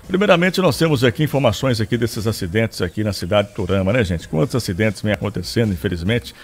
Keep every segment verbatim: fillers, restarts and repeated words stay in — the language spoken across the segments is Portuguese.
Primeiramente, nós temos aqui informações aqui desses acidentes aqui na cidade de Iturama, né, gente? Quantos acidentes vem acontecendo, infelizmente.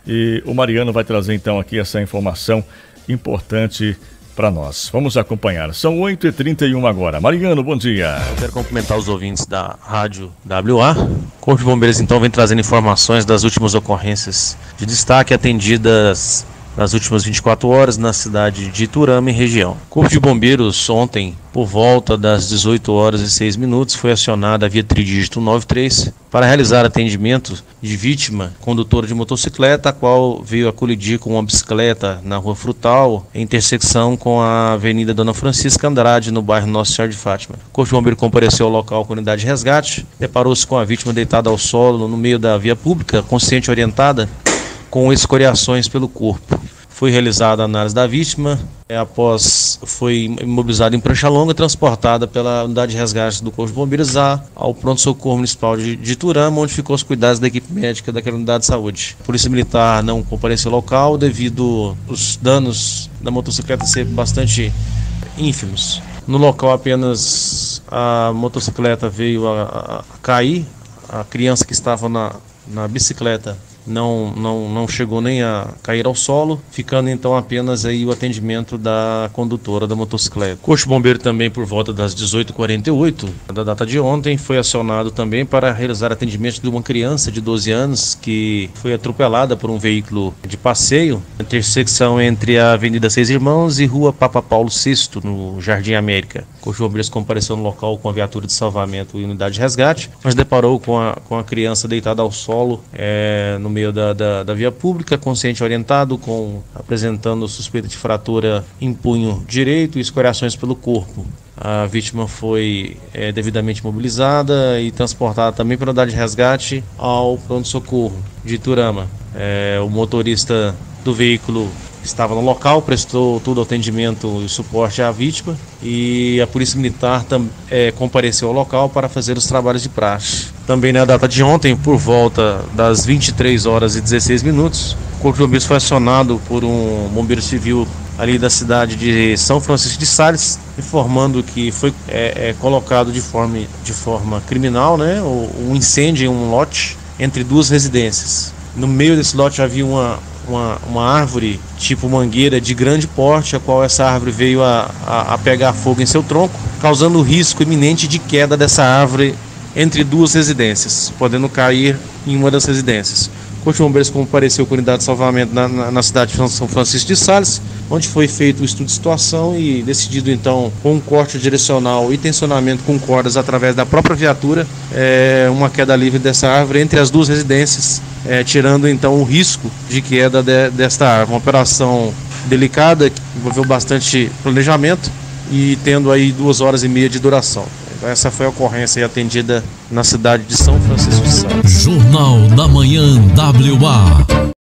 E o Mariano vai trazer, então, aqui essa informação importante para nós. Vamos acompanhar. São oito e trinta e um agora. Mariano, bom dia. Eu quero cumprimentar os ouvintes da Rádio W A. O Corpo de Bombeiros, então, vem trazendo informações das últimas ocorrências de destaque atendidas nas últimas vinte e quatro horas na cidade de Iturama e região. O Corpo de Bombeiros ontem, por volta das dezoito horas e seis minutos, foi acionada a via tridígito noventa e três para realizar atendimento de vítima condutora de motocicleta, a qual veio a colidir com uma bicicleta na Rua Frutal, em intersecção com a Avenida Dona Francisca Andrade, no bairro Nossa Senhora de Fátima. O Corpo de Bombeiros compareceu ao local com unidade de resgate, deparou-se com a vítima deitada ao solo no meio da via pública, consciente orientada, com escoriações pelo corpo. Foi realizada a análise da vítima, é, após foi imobilizada em prancha longa, transportada pela unidade de resgate do Corpo de Bombeiros a, ao pronto-socorro municipal de, de Iturama, onde ficou aos cuidados da equipe médica daquela unidade de saúde. A Polícia Militar não compareceu ao local devido aos danos da motocicleta ser bastante ínfimos. No local apenas a motocicleta veio a, a, a cair, a criança que estava na, na bicicleta Não, não, não chegou nem a cair ao solo, ficando então apenas aí o atendimento da condutora da motocicleta. O Corpo de Bombeiro também, por volta das dezoito e quarenta e oito da data de ontem, foi acionado também para realizar atendimento de uma criança de doze anos que foi atropelada por um veículo de passeio na intersecção entre a Avenida Seis Irmãos e Rua Papa Paulo sexto, no Jardim América. O Corpo de Bombeiros compareceu no local com a viatura de salvamento e unidade de resgate, mas deparou com a, com a criança deitada ao solo é, no meio Da, da, da via pública, consciente orientado, com, apresentando suspeita de fratura em punho direito e escoriações pelo corpo. A vítima foi é, devidamente mobilizada e transportada também pela unidade de resgate ao pronto-socorro de Iturama. É, o motorista do veículo estava no local, prestou todo o atendimento e suporte à vítima, e a Polícia Militar tam, é, compareceu ao local para fazer os trabalhos de praxe. Também na data de ontem, por volta das vinte e três horas e dezesseis minutos, o Corpo de Bombeiros foi acionado por um bombeiro civil ali da cidade de São Francisco de Sales, informando que foi é, é, colocado de forma, de forma criminal, né, um incêndio em um lote entre duas residências. No meio desse lote havia uma Uma, uma árvore tipo mangueira de grande porte, a qual essa árvore veio a, a, a pegar fogo em seu tronco, causando risco iminente de queda dessa árvore entre duas residências, podendo cair em uma das residências. O Corpo de Bombeiros compareceu com a unidade de salvamento na, na, na cidade de São Francisco de Sales, onde foi feito o estudo de situação e decidido então, com um corte direcional e tensionamento com cordas através da própria viatura, é, uma queda livre dessa árvore entre as duas residências, é, tirando então o risco de queda de, desta árvore. Uma operação delicada que envolveu bastante planejamento e tendo aí duas horas e meia de duração. Essa foi a ocorrência atendida na cidade de São Francisco de Sales. Jornal da Manhã W A.